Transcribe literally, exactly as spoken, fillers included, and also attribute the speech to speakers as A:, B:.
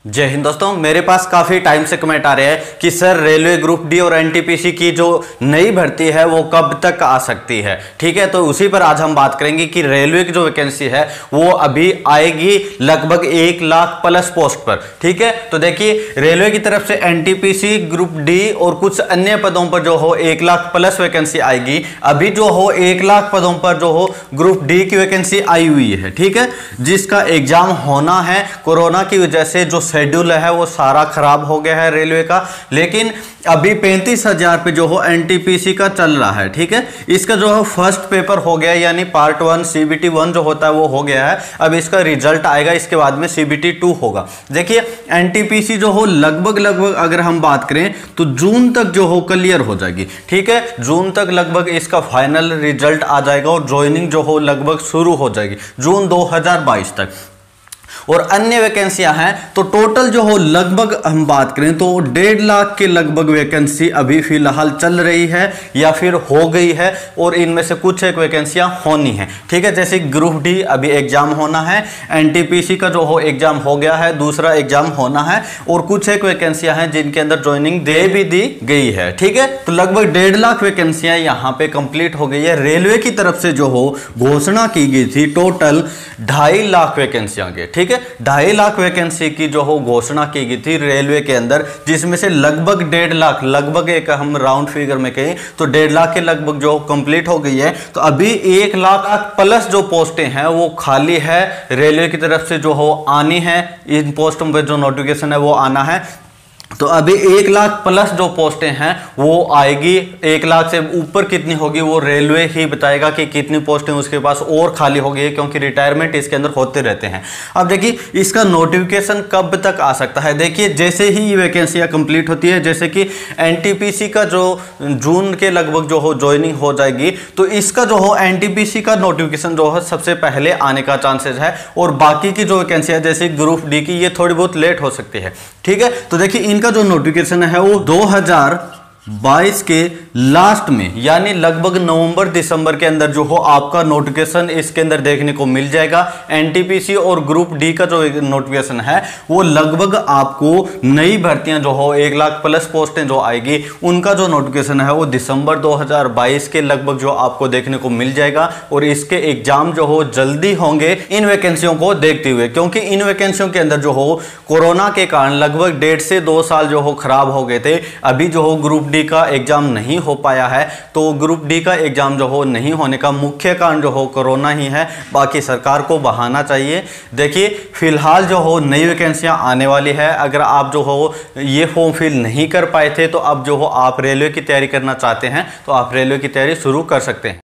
A: जय हिंद दोस्तों, मेरे पास काफी टाइम से कमेंट आ रहे हैं कि सर रेलवे ग्रुप डी और एनटीपीसी की जो नई भर्ती है वो कब तक आ सकती है। ठीक है, तो उसी पर आज हम बात करेंगे कि रेलवे की जो वैकेंसी है वो अभी आएगी लगभग एक लाख प्लस पोस्ट पर। ठीक है, तो देखिए रेलवे की तरफ से एनटीपीसी ग्रुप डी और कुछ अन्य पदों पर जो हो एक लाख प्लस वैकेंसी आएगी। अभी जो हो एक लाख पदों पर जो हो ग्रुप डी की वैकेंसी आई हुई है। ठीक है, जिसका एग्जाम होना है। कोरोना की वजह से जो शेड्यूल है वो सारा खराब हो गया है रेलवे का, लेकिन अभी पैंतीस हजार पे जो हो एनटीपीसी का चल रहा है। ठीक है, इसका जो है फर्स्ट पेपर हो गया, यानी पार्ट वन सीबीटी वन जो होता है वो हो गया है। अब इसका रिजल्ट आएगा, इसके बाद में सीबीटी टू होगा। देखिए एनटीपीसी जो हो लगभग लगभग अगर हम बात करें तो जून तक जो हो क्लियर हो जाएगी। ठीक है, जून तक लगभग इसका फाइनल रिजल्ट आ जाएगा और ज्वाइनिंग जो हो लगभग शुरू हो जाएगी जून दो हजार बाईस तक। और अन्य वैकेंसियां हैं तो टोटल जो हो लगभग हम बात करें तो डेढ़ लाख के लगभग वैकेंसी अभी फिलहाल चल रही है या फिर हो गई है, और इनमें से कुछ एक वैकेंसियां होनी है। ठीक है, जैसे ग्रुप डी अभी एग्जाम होना है, एनटीपीसी का जो हो एग्जाम हो गया है, दूसरा एग्जाम होना है, और कुछ एक वैकेंसियां हैं जिनके अंदर ज्वाइनिंग दे भी दी गई है। ठीक है, तो लगभग डेढ़ लाख वैकेंसियां यहां पे कंप्लीट हो गई है। रेलवे की तरफ से जो हो घोषणा की गई थी टोटल ढाई लाख वैकेंसियां के। ठीक है, ढाई लाख वैकेंसी की जो हो घोषणा की गई थी रेलवे के अंदर, जिसमें से लगभग डेढ़ लाख लगभग एक हम राउंड फिगर में कहें तो डेढ़ लाख के लगभग जो कंप्लीट हो गई है। तो अभी एक लाख प्लस जो पोस्टें हैं वो खाली है, रेलवे की तरफ से जो हो आनी है। इन पोस्टों पर जो नोटिफिकेशन है वो आना है। तो अभी एक लाख प्लस जो पोस्टें हैं वो आएगी। एक लाख से ऊपर कितनी होगी वो रेलवे ही बताएगा कि कितनी पोस्टें उसके पास और खाली हो गई है, क्योंकि रिटायरमेंट इसके अंदर होते रहते हैं। अब देखिए इसका नोटिफिकेशन कब तक आ सकता है। देखिए जैसे ही ये वैकेंसियां कंप्लीट होती है, जैसे कि एनटीपीसी का जो जून के लगभग जो हो ज्वाइनिंग हो जाएगी, तो इसका जो हो एनटीपीसी का नोटिफिकेशन जो है सबसे पहले आने का चांसेस है, और बाकी की जो वैकेंसियां जैसे ग्रुप डी की ये थोड़ी बहुत लेट हो सकती है। ठीक है, तो देखिए इनका जो नोटिफिकेशन है वो दो हजार बाईस के लास्ट में, यानी लगभग नवंबर दिसंबर के अंदर जो हो आपका नोटिफिकेशन इसके अंदर देखने को मिल जाएगा। एनटीपीसी और ग्रुप डी का जो नोटिफिकेशन है वो लगभग आपको नई भर्तियां जो हो एक लाख प्लस पोस्टें जो आएगी उनका जो नोटिफिकेशन है वो दिसंबर दो हजार बाईस के लगभग जो आपको देखने को मिल जाएगा। और इसके एग्जाम जो हो जल्दी होंगे इन वैकेंसियों को देखते हुए, क्योंकि इन वैकेंसियों के अंदर जो हो कोरोना के कारण लगभग डेढ़ से दो साल जो हो खराब हो गए थे। अभी जो हो ग्रुप डी का एग्जाम नहीं हो पाया है, तो ग्रुप डी का एग्जाम जो हो नहीं होने का मुख्य कारण जो हो कोरोना ही है, बाकी सरकार को बहाना चाहिए। देखिए फिलहाल जो हो नई वैकेंसियां आने वाली है। अगर आप जो हो ये फॉर्म फिल नहीं कर पाए थे तो अब जो हो आप रेलवे की तैयारी करना चाहते हैं तो आप रेलवे की तैयारी शुरू कर सकते हैं।